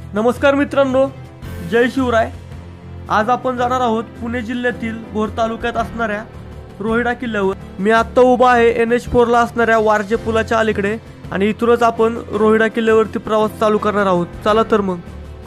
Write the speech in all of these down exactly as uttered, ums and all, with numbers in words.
नमस्कार मित्रांनो, जय शिवराय। आज आपण जाणार आहोत पुणे जिल्ह्यातील भोर तालुक्यात असणाऱ्या रोहिडा किल्ल्यावर। मी आत्ता उभा आहे एन एच फोर ला असणाऱ्या वारजे पुलाच्या अलीकडे आणि इथूनच आपण रोहिडा किल्ल्यावरती प्रवास चालू करणार आहोत। चला तर मग।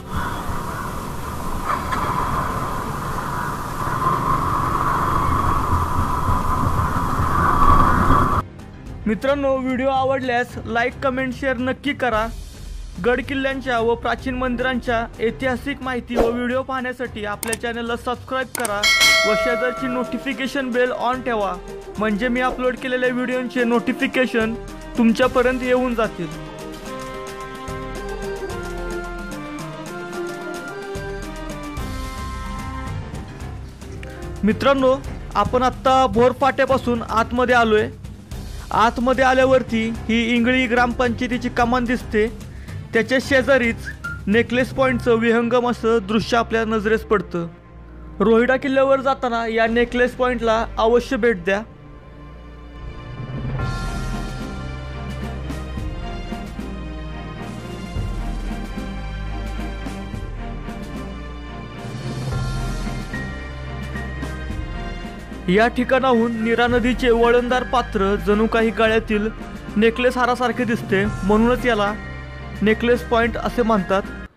मित्रांनो, व्हिडिओ आवडल्यास लाईक कमेंट शेअर नक्की करा। गड किल्ल्यांच्या व प्राचीन मंदिरांच्या ऐतिहासिक माहिती व व्हिडिओ पाहण्यासाठी आपल्या चॅनलला सबस्क्राइब करा व शेजारची नोटिफिकेशन बेल ऑन ठेवा, म्हणजे मी अपलोड केलेल्या व्हिडिओचे नोटिफिकेशन तुमच्यापर्यंत येऊन जातील। मित्रांनो, आपण आता भोर फाट्यापासून आतमध्ये आलोय। आतमध्ये आल्यावरती ही इंगळी ग्रामपंचायतीची कमान दिसते। त्याच्या शेजारीच नेकलेस पॉइंटचं विहंगम असं दृश्य आपल्या नजरेस पडतं। रोहिडा किल्ल्यावर जाताना या नेकलेस पॉइंटला अवश्य भेट द्या। या ठिकाणाहून नीरा नदीचे वळणदार पात्र जणू काही गळ्यातील नेकलेस हारासारखे दिसते, म्हणूनच याला नेकलेस पॉइंट असे म्हणतात।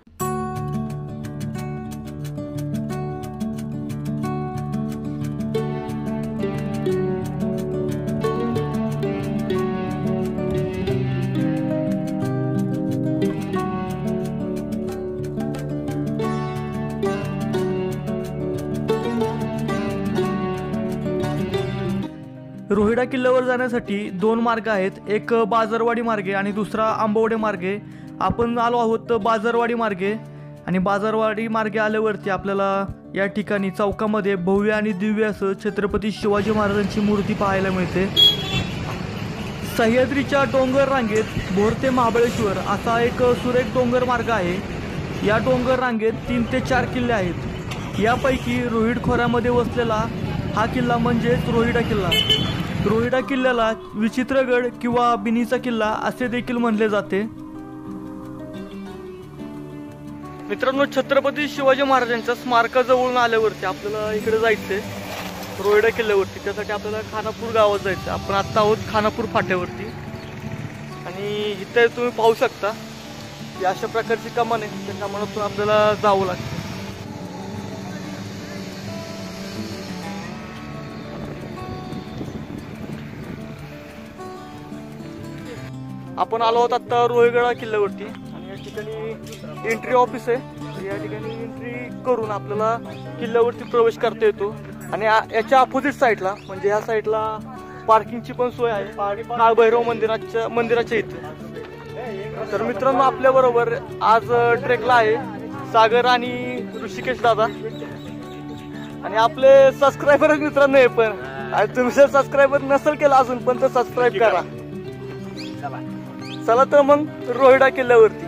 रोहिडा किल्ल्यावर जाण्यासाठी दोन मार्ग आहेत, एक बाजारवाडी मार्गे आणि दुसरा आंबवडे मार्गे। आपण आलो आहोत बाजारवाडी मार्गे आणि बाजारवाडी मार्गे आल्यावरती आपल्याला या ठिकाणी चौकामध्ये भव्य आणि दिव्य असं छत्रपती शिवाजी महाराजांची मूर्ती पाहायला मिळते। सह्याद्रीच्या डोंगर रांगेत भोर ते महाबळेश्वर असा एक सुरेख डोंगर मार्ग आहे। या डोंगर रांगेत तीन ते चार किल्ले आहेत। यापैकी रोहिड खोऱ्यामध्ये वसलेला हा किल्ला म्हणजेच रोहिडा किल्ला। रोहिडा किल्ल्याला विचित्रगड किंवा बिनीचा किल्ला असे देखील म्हणले जाते। मित्रांनो, छत्रपती शिवाजी महाराजांच्या स्मारकाजवळून आल्यावरती आपल्याला इकडे जायचंय रोहिडा किल्ल्यावरती। त्यासाठी आपल्याला खानापूर गावात जायचं। आपण आत्ता आहोत खानापूर फाट्यावरती आणि इथे तुम्ही पाहू शकता की अशा प्रकारची कमान आहे। त्या कमानातून आपल्याला जावं लागतं। आपण आलो आहोत आता रोहिडा किल्ल्यावरती आणि या ठिकाणी एंट्री ऑफिस आहे। या ठिकाणी एंट्री करून आपल्याला किल्ल्यावरती प्रवेश करता येतो आणि याच्या अपोजिट साईडला म्हणजे या साईडला पार्किंगची पण सोय आहे काळभैरव मंदिराच्या मंदिराच्या इथे। तर मित्रांनो, आपल्या बरोबर आज ट्रेकला आहे सागर आणि ऋषिकेश दादा आणि आपले सबस्क्रायबर मित्रांनो हे पण, तुम्ही जर सबस्क्रायबर नसेल केला अजून पण तर सबस्क्राईब करा। चला तर मग रोहिडा किल्ल्यावरती।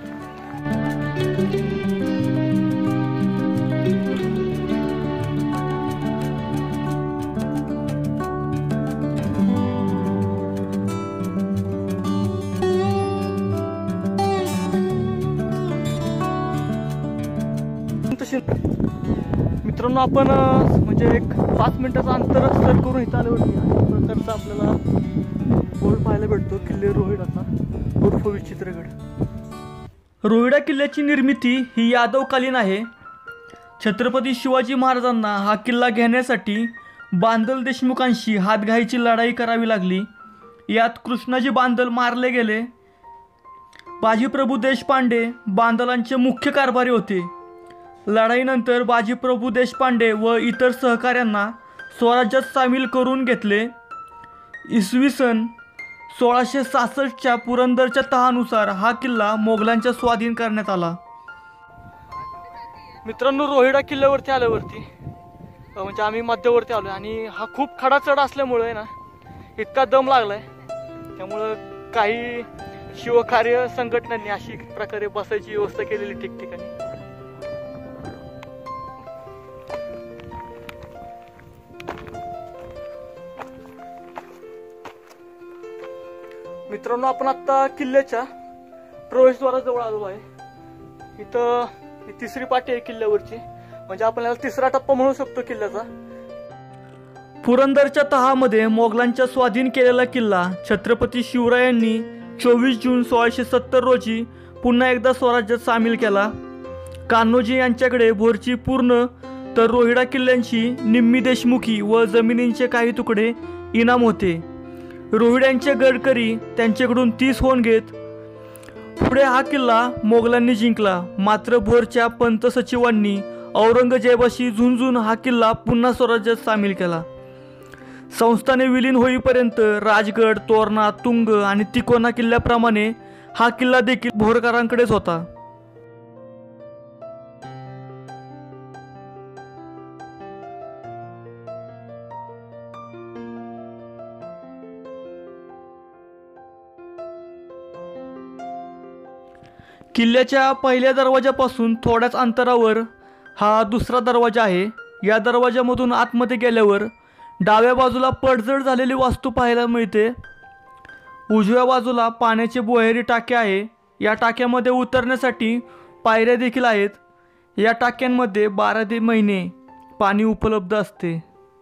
मित्रांनो, आपण म्हणजे एक पाच मिनिटाचं अंतर सर करून इथं आल्यावरती अशा प्रकारचा आपल्याला बोर्ड पाहायला भेटतो किल्ले रोहिडाचा उर्फ विचित्रगड। रोहिडा किल्ल्याची निर्मिती ही यादवकालीन आहे। छत्रपती शिवाजी महाराजांना हा किल्ला घेण्यासाठी बांदल देशमुखांशी हातघाईची लढाई करावी लागली। यात कृष्णाजी बांदल मारले गेले। बाजीप्रभू देशपांडे बांदलांचे मुख्य कारभारी होते। लढाईनंतर बाजीप्रभू देशपांडे व इतर सहकाऱ्यांना स्वराज्यात सामील करून घेतले। इसवी सन सोळाशे सहासष्टच्या पुरंदरच्या तहानुसार हा किल्ला मोगलांच्या स्वाधीन करण्यात आला। मित्रांनो, रोहिडा किल्ल्यावरती आल्यावरती म्हणजे आम्ही मध्यवर्ती आलो आणि हा खूप खडा चढ असल्यामुळे ना इतका दम लागलाय, त्यामुळं काही शिवकार्य संघटनांनी अशी प्रकारे बसायची व्यवस्था केलेली ठिकठिकाणी। मित्रांनो, आपण आता किल्ल्याच्या प्रवेशद्वाराजवळ आलो आहे। इथं ही तिसरी पाटी आहे किल्ल्यावरची, म्हणजे आपण याला तिसरा टप्पा म्हणू शकतो किल्ल्याचा. पुरंदरच्या तहामध्ये मोगलांच्या स्वाधीन केलेला किल्ला छत्रपती शिवरायांनी चोवीस जून सोळाशे सत्तर रोजी पुन्हा एकदा स्वराज्यात सामील केला. कान्होजी यांच्याकडे भोरची पूर्ण तर रोहिडा किल्ल्यांची निम्मी देशमुखी व जमिनींचे काही तुकडे इनाम होते. रोहिड्यांचे गडकरी त्यांच्याकडून तीस होऊन घेत पुढे हा किल्ला मोगलांनी जिंकला. मात्र भोरच्या पंत सचिवांनी औरंगजेबाशी झुंजून हा किल्ला पुन्हा स्वराज्यात सामील केला. संस्थाने विलीन होईपर्यंत राजगड, तोरणा, तुंग आणि तिकोना किल्ल्याप्रमाणे हा किल्ला देखील भोरकरांकडेच होता. किल्ल्याच्या पहिल्या दरवाजापासून थोड्याच अंतरावर हा दुसरा दरवाजा आहे. या दरवाजामधून आतमध्ये गेल्यावर डाव्या बाजूला पडझड झालेली वास्तू पाहायला मिळते. उजव्या बाजूला पाण्याचे बोहेरी टाके आहे. या टाक्यामध्ये उतरण्यासाठी पायऱ्या देखील आहेत. या टाक्यांमध्ये बारा महिने पाणी उपलब्ध असते.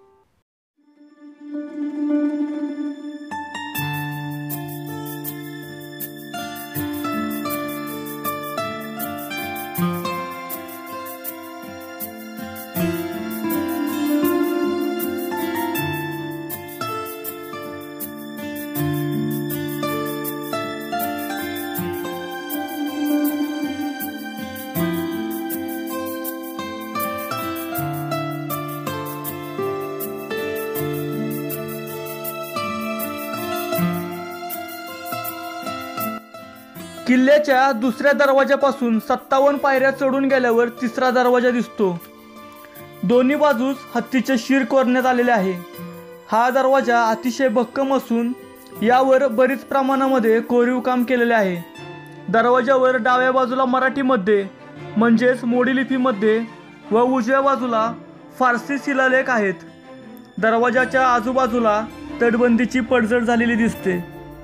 किल्ल्याच्या दुसऱ्या दरवाजापासून सत्तावन्न पायऱ्या चढून गेल्यावर तिसरा दरवाजा दिसतो. दोन्ही बाजूस हत्तीचे शिर कोरण्यात आलेले आहे. हा दरवाजा अतिशय भक्कम असून यावर बरीच प्रमाणामध्ये कोरीव काम केलेले आहे. दरवाजावर डाव्या बाजूला मराठीमध्ये म्हणजेच मोडी लिपीमध्ये व उजव्या बाजूला फारसी शिलालेख आहेत. दरवाजाच्या आजूबाजूला तटबंदीची पडझड झालेली दिसते.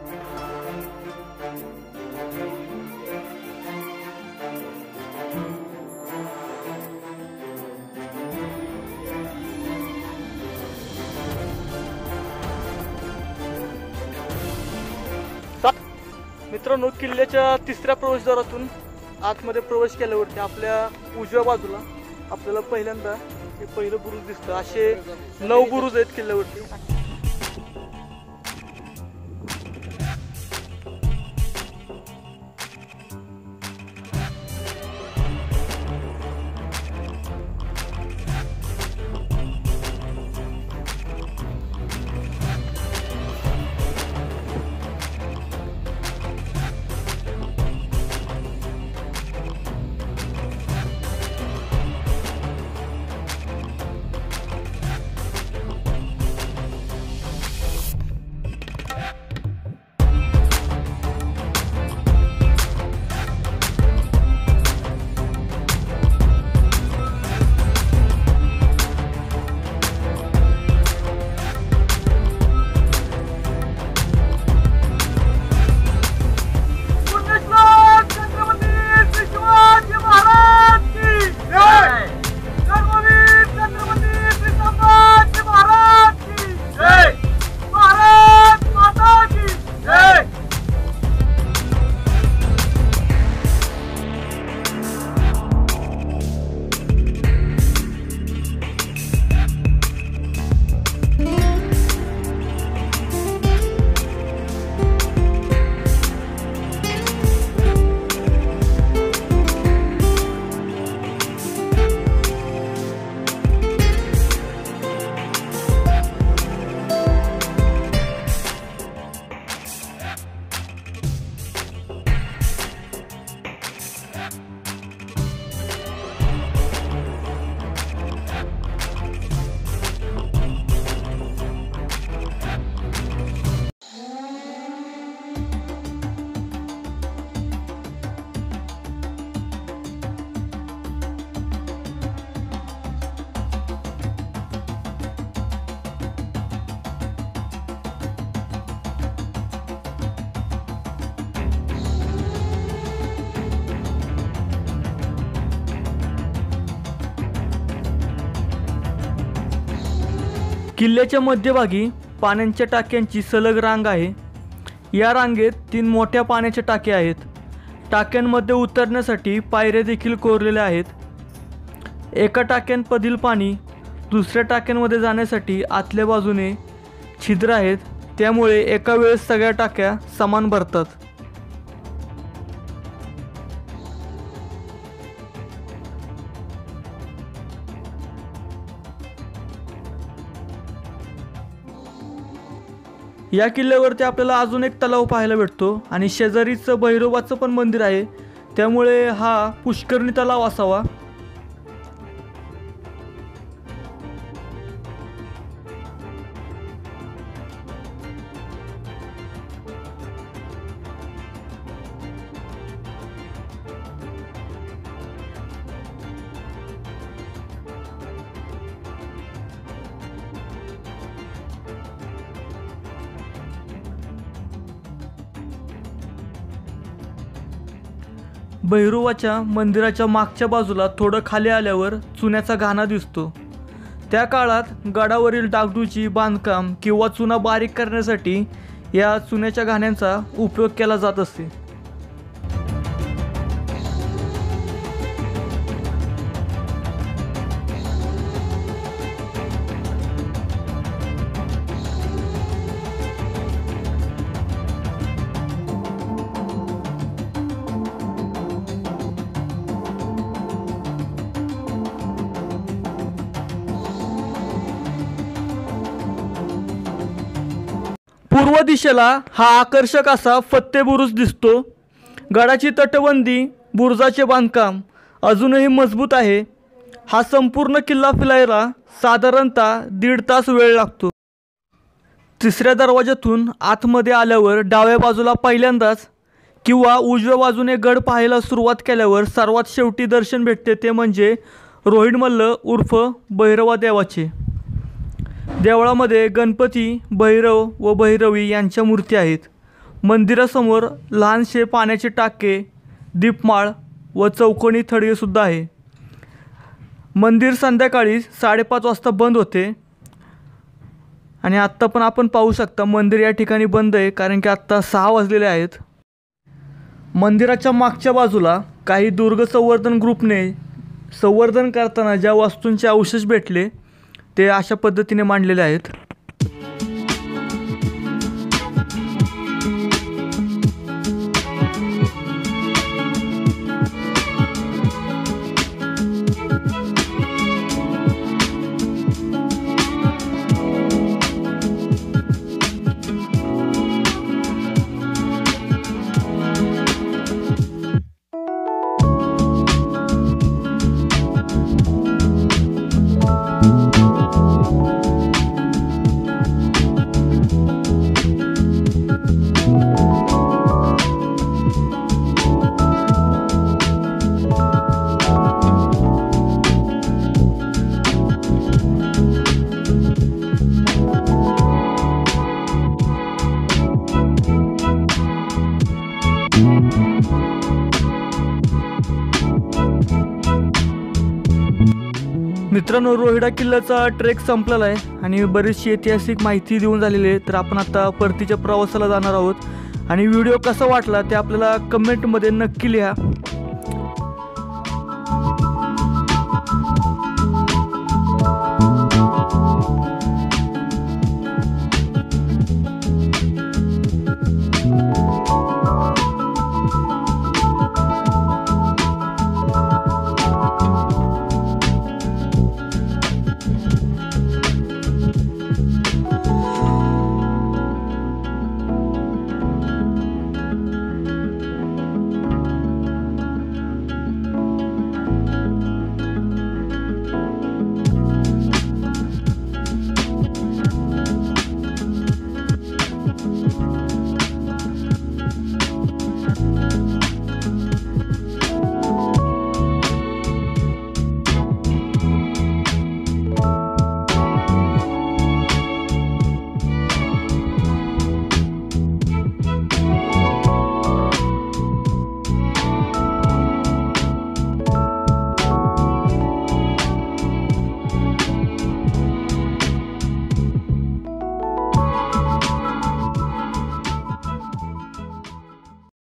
मित्रांनो, किल्ल्याच्या तिसऱ्या प्रवेशद्वारातून आतमध्ये प्रवेश केल्यावरती आपल्या उजव्या बाजूला आपल्याला पहिल्यांदा हे पहिलं बुरुज दिसतं. असे नऊ बुरुज आहेत किल्ल्यावरती. किल्ल्याच्या मध्यभागी पाण्याच्या टाक्यांची सलग रांग आहे। या रांगेत तीन मोठ्या पाण्याच्या टाक्या आहेत। टाक्यांमध्ये उतरण्यासाठी पायऱ्या देखील कोरलेल्या आहेत। एका टाक्यांमधील पाणी दुसऱ्या टाक्यांमध्ये जाण्यासाठी आतल्या बाजूने छिद्र आहेत, त्यामुळे एका वेळेस सगळ्या टाक्या समान भरतात। या किल्ल्यावरती आपल्याला अजून एक तलाव पाहायला भेटतो आणि शेजारीच भैरवाचं पण मंदिर आहे, त्यामुळे हा पुष्करणी तलाव असावा। भैरवाच्या मंदिराच्या मागच्या बाजूला थोडं खाली आल्यावर चुन्याचा घाणा दिसतो। त्या काळात गडावरील डागडुजी बांधकाम किंवा चुना बारीक करण्यासाठी या चुन्याच्या घाण्यांचा उपयोग केला जात असे। पूर्व दिशेला हा आकर्षक असा फत्ते बुरुज दिसतो। गडाची तटबंदी, बुरुजाचे बांधकाम अजूनही मजबूत आहे। हा संपूर्ण किल्ला फिरायला साधारणतः दीड तास वेळ लागतो। तिसऱ्या दरवाजातून आतमध्ये आल्यावर डाव्या बाजूला पहिल्यांदाच किंवा उजव्या बाजूने गड पाहायला सुरुवात केल्यावर सर्वात शेवटी दर्शन भेटते, ते म्हणजे रोहिडमल्ल उर्फ भैरवा देवाचे। देवळामध्ये गणपती, भैरव व भैरवी यांच्या मूर्ती आहेत। मंदिरासमोर लहानसे पाण्याचे टाके, दीपमाळ व चौकोनी थडगे सुद्धा आहे। मंदिर संध्याकाळी साडेपाच वाजता बंद होते आणि आत्ता पण आपण पाहू शकता मंदिर या ठिकाणी बंद आहे, कारण की आत्ता सहा वाजलेले आहेत। मंदिराच्या मागच्या बाजूला काही दुर्ग संवर्धन ग्रुपने संवर्धन करताना ज्या वस्तूंचे अवशेष भेटले ते अशा पद्धतीने मांडलेले आहेत। मित्रांनो, रोहिडा किल्ल्याचा ट्रेक संपलेला आहे आणि बरीचशी ऐतिहासिक माहिती देऊन झालेली आहे। तर आपण आता परतीच्या प्रवासाला जाणार आहोत आणि व्हिडिओ कसा वाटला ते आपल्याला कमेंटमध्ये नक्की लिहा।